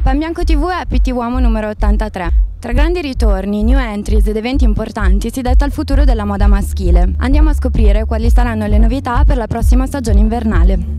Pan Bianco TV è PT Uomo numero 83. Tra grandi ritorni, new entries ed eventi importanti si detta il futuro della moda maschile. Andiamo a scoprire quali saranno le novità per la prossima stagione invernale.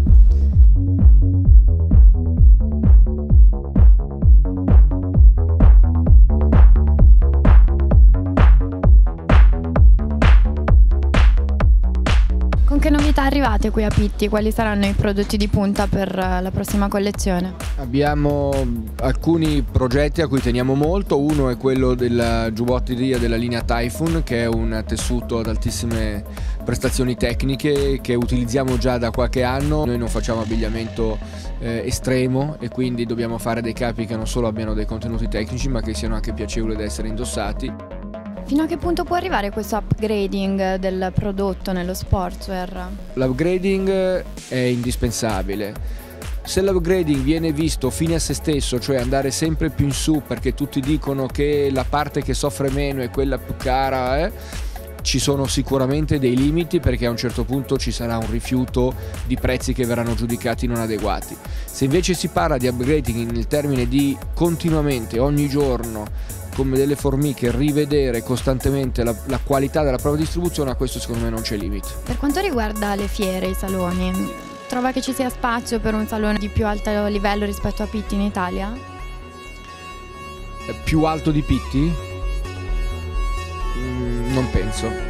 Con che novità arrivate qui a Pitti? Quali saranno i prodotti di punta per la prossima collezione? Abbiamo alcuni progetti a cui teniamo molto. Uno è quello della giubbotteria della linea Typhoon, che è un tessuto ad altissime prestazioni tecniche che utilizziamo già da qualche anno. Noi non facciamo abbigliamento estremo e quindi dobbiamo fare dei capi che non solo abbiano dei contenuti tecnici ma che siano anche piacevoli da essere indossati. Fino a che punto può arrivare questo upgrading del prodotto nello sportswear? L'upgrading è indispensabile. Se l'upgrading viene visto fine a se stesso, cioè andare sempre più in su perché tutti dicono che la parte che soffre meno è quella più cara, ci sono sicuramente dei limiti, perché a un certo punto ci sarà un rifiuto di prezzi che verranno giudicati non adeguati. Se invece si parla di upgrading nel termine di continuamente, ogni giorno, come delle formiche, rivedere costantemente la qualità della propria distribuzione, a questo secondo me non c'è limite. Per quanto riguarda le fiere, i saloni, trova che ci sia spazio per un salone di più alto livello rispetto a Pitti in Italia? Più alto di Pitti? Non penso.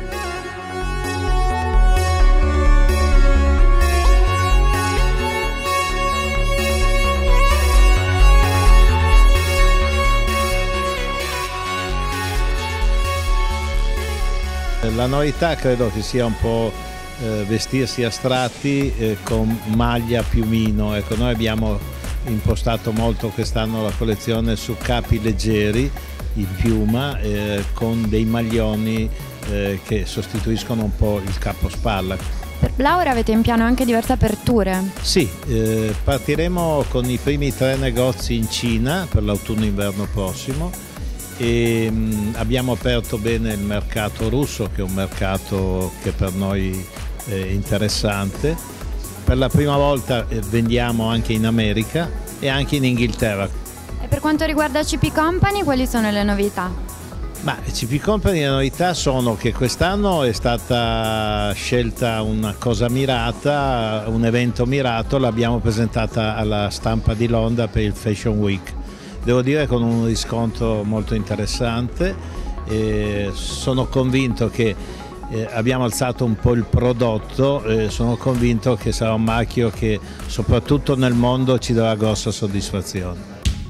La novità credo che sia un po' vestirsi astratti con maglia piumino. Ecco, noi abbiamo impostato molto quest'anno la collezione su capi leggeri in piuma con dei maglioni che sostituiscono un po' il capospalla. Per Blaur avete in piano anche diverse aperture? Sì, partiremo con i primi 3 negozi in Cina per l'autunno-inverno prossimo. E abbiamo aperto bene il mercato russo, che è un mercato che per noi è interessante. Per la prima volta vendiamo anche in America e anche in Inghilterra. E per quanto riguarda CP Company, quali sono le novità? CP Company, le novità sono che quest'anno è stata scelta una cosa mirata, un evento mirato, l'abbiamo presentata alla stampa di Londra per il Fashion Week. Devo dire con un riscontro molto interessante. Sono convinto che abbiamo alzato un po' il prodotto, sono convinto che sarà un marchio che soprattutto nel mondo ci darà grossa soddisfazione.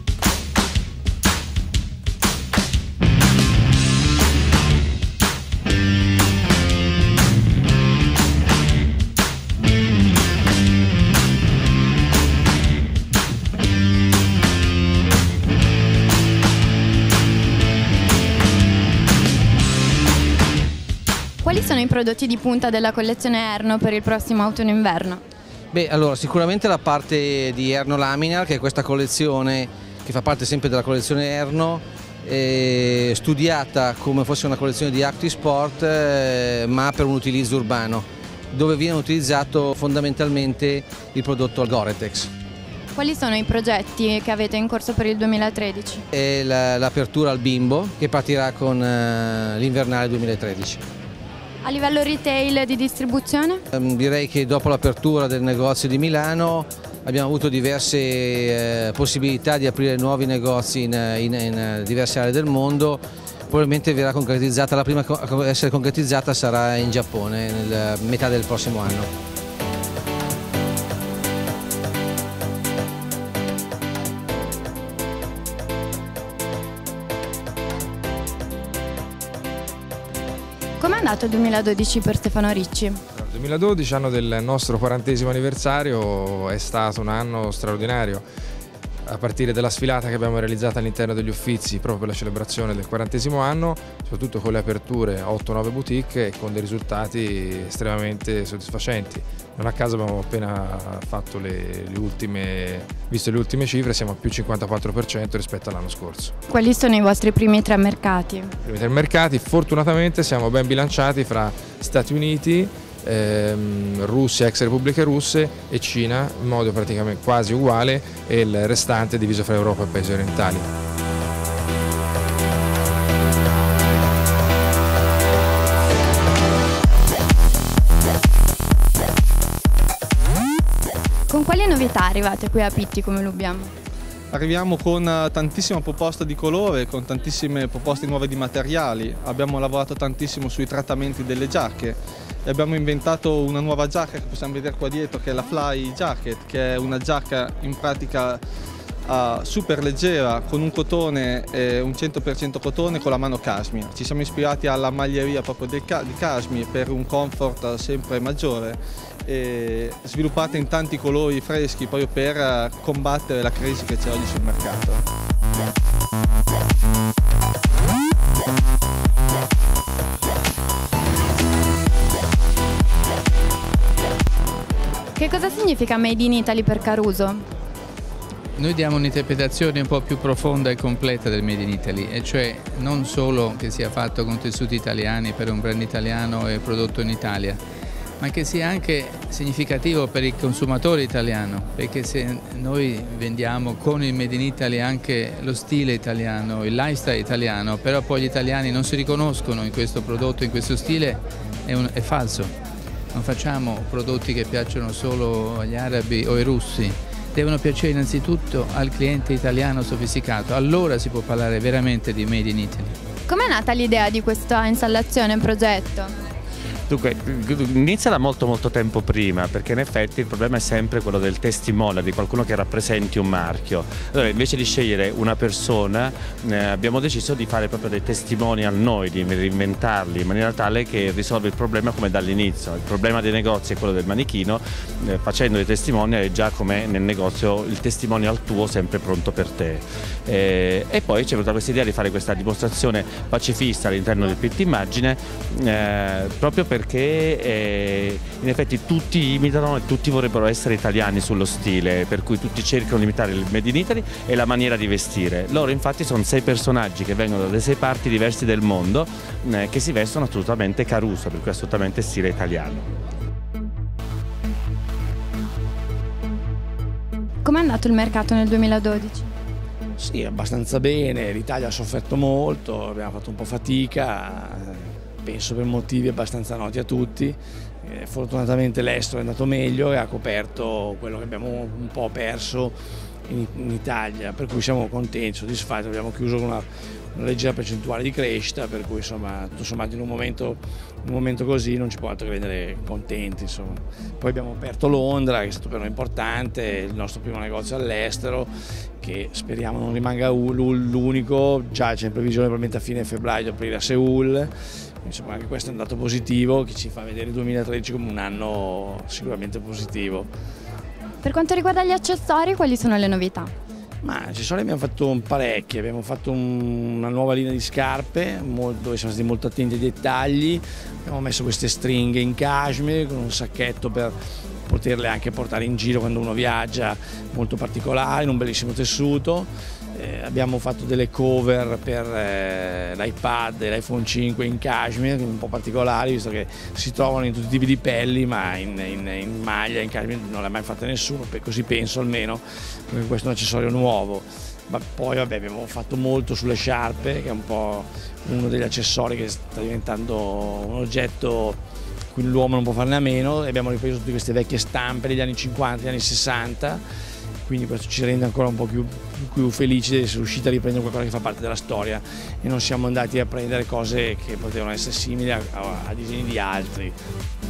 Quali sono i prodotti di punta della collezione Erno per il prossimo autunno-inverno? Allora sicuramente la parte di Erno Laminar, che è questa collezione che fa parte sempre della collezione Erno, studiata come fosse una collezione di active sport ma per un utilizzo urbano, dove viene utilizzato fondamentalmente il prodotto Gore-Tex. Quali sono i progetti che avete in corso per il 2013? È l'apertura al bimbo, che partirà con l'invernale 2013. A livello retail di distribuzione? Direi che dopo l'apertura del negozio di Milano abbiamo avuto diverse possibilità di aprire nuovi negozi in diverse aree del mondo. Probabilmente verrà concretizzata, la prima a essere concretizzata sarà in Giappone nella metà del prossimo anno. Com'è andato il 2012 per Stefano Ricci? Il 2012, anno del nostro 40° anniversario, è stato un anno straordinario. A partire dalla sfilata che abbiamo realizzato all'interno degli Uffizi proprio per la celebrazione del 40° anno, soprattutto con le aperture 8-9 boutique e con dei risultati estremamente soddisfacenti. Non a caso abbiamo appena fatto visto le ultime cifre, siamo a più 54% rispetto all'anno scorso. Quali sono i vostri primi 3 mercati? I primi 3 mercati, fortunatamente siamo ben bilanciati fra Stati Uniti, Russia, ex repubbliche russe e Cina in modo praticamente quasi uguale, e il restante diviso fra Europa e paesi orientali. Con quali novità arrivate qui a Pitti come Lubbiamo? Arriviamo con tantissima proposta di colore, con tantissime proposte nuove di materiali. Abbiamo lavorato tantissimo sui trattamenti delle giacche e abbiamo inventato una nuova giacca che possiamo vedere qua dietro, che è la Fly Jacket, che è una giacca in pratica super leggera, con un cotone, un 100% cotone con la mano cashmere. Ci siamo ispirati alla maglieria proprio di cashmere per un comfort sempre maggiore, e sviluppate in tanti colori freschi proprio per combattere la crisi che c'è oggi sul mercato. Che cosa significa Made in Italy per Caruso? Noi diamo un'interpretazione un po' più profonda e completa del Made in Italy, e cioè non solo che sia fatto con tessuti italiani per un brand italiano e prodotto in Italia, ma che sia anche significativo per il consumatore italiano, perché se noi vendiamo con il Made in Italy anche lo stile italiano, il lifestyle italiano, però poi gli italiani non si riconoscono in questo prodotto, in questo stile, è falso. Non facciamo prodotti che piacciono solo agli arabi o ai russi, devono piacere innanzitutto al cliente italiano sofisticato, allora si può parlare veramente di Made in Italy. Com'è nata l'idea di questa installazione, progetto? Dunque, inizia da molto tempo prima, perché in effetti il problema è sempre quello del testimonial, di qualcuno che rappresenti un marchio. Allora, invece di scegliere una persona, abbiamo deciso di fare proprio dei testimonial noi, di reinventarli in maniera tale che risolve il problema come dall'inizio. Il problema dei negozi è quello del manichino, facendo dei testimonial è già come nel negozio il testimonial tuo sempre pronto per te. E poi c'è venuta questa idea di fare questa dimostrazione pacifista all'interno del Pitti Immagine, proprio perché in effetti tutti imitano e tutti vorrebbero essere italiani sullo stile, per cui tutti cercano di imitare il Made in Italy e la maniera di vestire. Loro infatti sono 6 personaggi che vengono da 6 parti diversi del mondo, che si vestono assolutamente Caruso, per cui assolutamente stile italiano. Com'è andato il mercato nel 2012? Sì, abbastanza bene, l'Italia ha sofferto molto, abbiamo fatto un po' fatica, penso per motivi abbastanza noti a tutti. Fortunatamente l'estero è andato meglio e ha coperto quello che abbiamo un po' perso in Italia, per cui siamo contenti, soddisfatti, abbiamo chiuso con una leggera percentuale di crescita, per cui insomma, tutto sommato in un momento così non ci può altro che rendere contenti. Insomma. Poi abbiamo aperto Londra, che è stato per noi importante, il nostro primo negozio all'estero, che speriamo non rimanga l'unico, già c'è in previsione probabilmente a fine febbraio di aprire a Seul. Insomma, anche questo è un dato positivo che ci fa vedere il 2013 come un anno sicuramente positivo. Per quanto riguarda gli accessori, quali sono le novità? Ma accessori abbiamo fatto parecchi, abbiamo fatto una nuova linea di scarpe dove siamo stati molto attenti ai dettagli, abbiamo messo queste stringhe in cashmere con un sacchetto per poterle anche portare in giro quando uno viaggia, molto particolari, in un bellissimo tessuto. Abbiamo fatto delle cover per l'iPad e l'iPhone 5 in cashmere, un po' particolari, visto che si trovano in tutti i tipi di pelli, ma in maglia, in cashmere non l'ha mai fatta nessuno, così penso almeno, perché questo è un accessorio nuovo. Ma poi vabbè, abbiamo fatto molto sulle sciarpe, che è un po' uno degli accessori che sta diventando un oggetto cui l'uomo non può farne a meno, e abbiamo ripreso tutte queste vecchie stampe degli anni 50, degli anni 60, quindi questo ci rende ancora un po' più felici di essere riusciti a riprendere qualcosa che fa parte della storia e non siamo andati a prendere cose che potevano essere simili a disegni di altri.